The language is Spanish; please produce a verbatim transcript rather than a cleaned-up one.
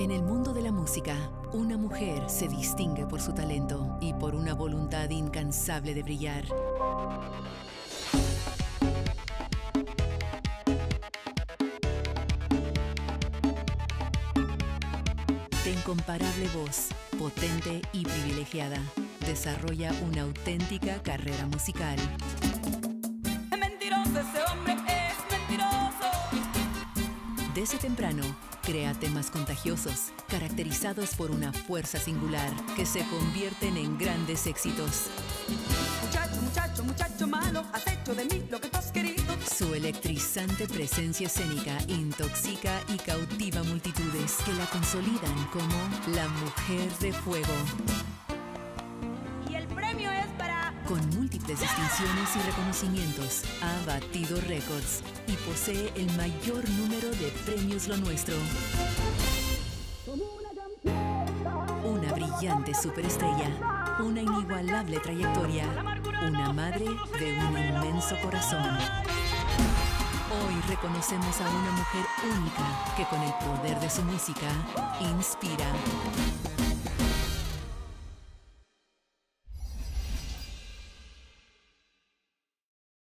En el mundo de la música, una mujer se distingue por su talento y por una voluntad incansable de brillar. De incomparable voz, potente y privilegiada, desarrolla una auténtica carrera musical. Es mentiroso, ese hombre es mentiroso. Desde temprano, crea temas contagiosos, caracterizados por una fuerza singular, que se convierten en grandes éxitos. Muchacho, muchacho, muchacho malo, has hecho de mí lo que tú has querido. Su electrizante presencia escénica intoxica y cautiva multitudes que la consolidan como la mujer de fuego. Y el premio es para... Con múltiples distinciones y reconocimientos, ha batido récords y posee el mayor número de Premios Lo Nuestro. Una brillante superestrella, una inigualable trayectoria, una madre de un inmenso corazón. Hoy reconocemos a una mujer única que con el poder de su música inspira.